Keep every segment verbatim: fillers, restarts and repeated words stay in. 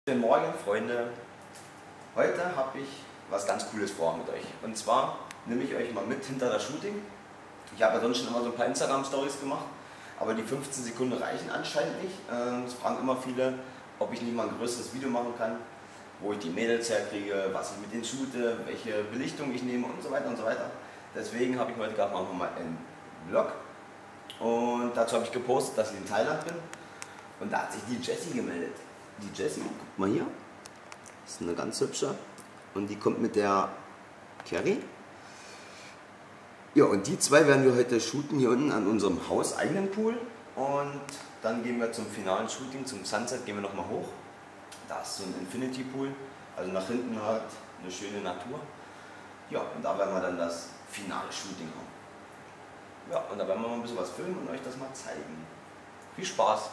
Guten Morgen, Freunde. Heute habe ich was ganz Cooles vor mit euch. Und zwar nehme ich euch mal mit hinter das Shooting. Ich habe ja sonst schon immer so ein paar Instagram-Stories gemacht, aber die fünfzehn Sekunden reichen anscheinend nicht. Es fragen immer viele, ob ich nicht mal ein größeres Video machen kann, wo ich die Mädels herkriege, was ich mit denen shoote, welche Belichtung ich nehme und so weiter und so weiter. Deswegen habe ich heute gerade einfach mal einen Vlog. Und dazu habe ich gepostet, dass ich in Thailand bin. Und da hat sich die Jessie gemeldet. Die Jessie, guckt mal hier, ist eine ganz hübsche und die kommt mit der Carrie. Ja, und die zwei werden wir heute shooten hier unten an unserem hauseigenen Pool und dann gehen wir zum finalen Shooting, zum Sunset gehen wir nochmal hoch. Da ist so ein Infinity Pool, also nach hinten halt eine schöne Natur. Ja, und da werden wir dann das finale Shooting haben. Ja, und da werden wir mal ein bisschen was filmen und euch das mal zeigen. Viel Spaß!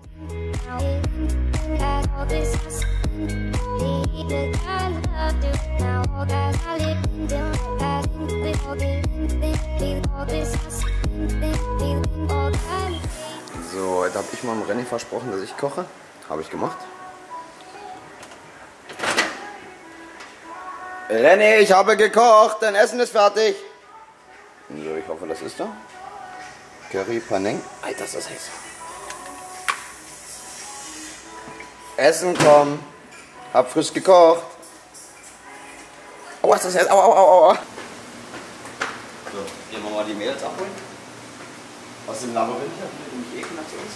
So, heute habe ich mal dem René versprochen, dass ich koche. Habe ich gemacht. René, ich habe gekocht, dein Essen ist fertig. So, ich hoffe, das ist da. Curry Paneng. Alter, ist das heiß. Essen kommen. Hab frisch gekocht. Aua, ist das heiß. Aua, aua, aua, aua. So, gehen wir mal die Mädels abholen. Aus dem Labyrinth hier, mit dem ich eh nach zu uns.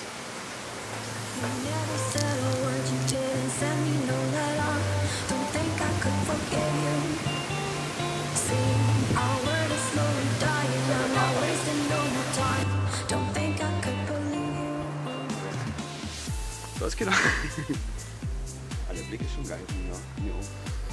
So, es geht noch. Der Blick ist schon geil von hier, hier oben.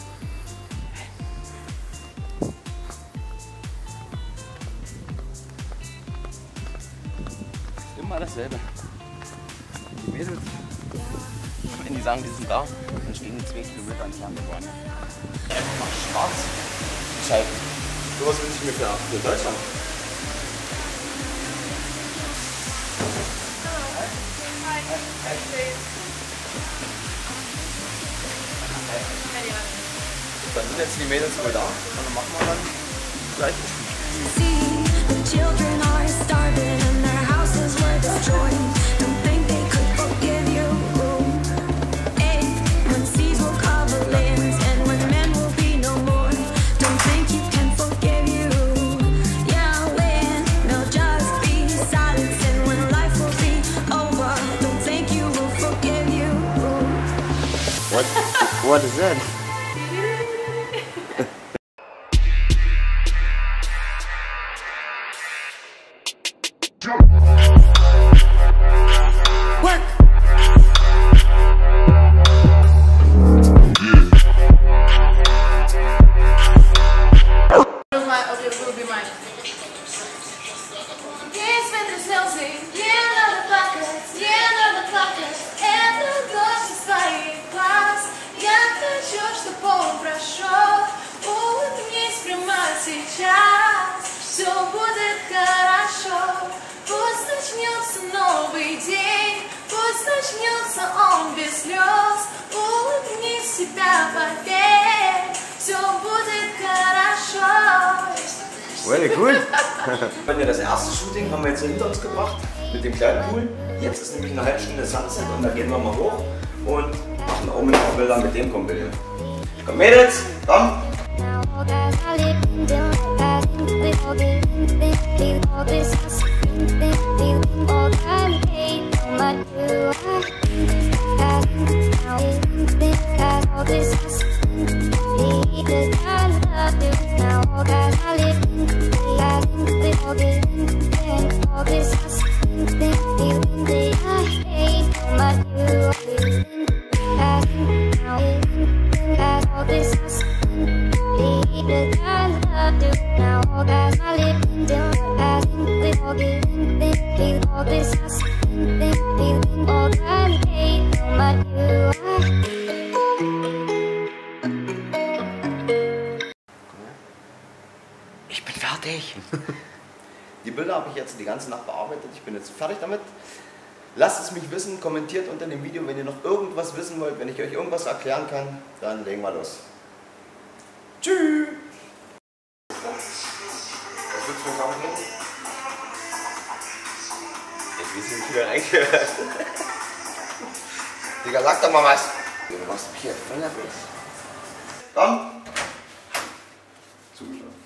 Immer dasselbe. Die Mädels, wenn die sagen, die sind da, dann stehen die zwei Kilometer entfernt geworden. Einfach schwarz. Scheiße. So was wünsche ich mir für, für Deutschland. Dann sind jetzt die Mädels wohl da und dann machen wir dann gleich What? What is that? What? Сейчас все будет хорошо. Пусть начнется новый день, пусть начнется он без слез. Улыбни себя, поверь, все будет хорошо. Very cool. Das erste Shooting haben wir jetzt hinter uns gebracht mit dem kleinen Pool. Jetzt ist nämlich eine halbe Stunde Sunset und da gehen wir mal hoch und machen auch mit ein paar Bilder mit dem Kumpel. Komm Mädels, komm! Ich bin fertig. Die Bilder habe ich jetzt die ganze Nacht bearbeitet. Ich bin jetzt fertig damit. Lasst es mich wissen, kommentiert unter dem Video, wenn ihr noch irgendwas wissen wollt, wenn ich euch irgendwas erklären kann, dann legen wir los. Tschüss! Was willst du mir sagen? Ich weiß nicht, wie du reingehört. Digga, sag doch mal was. Du machst mich hier voll nervös. Komm! Zugeschaut.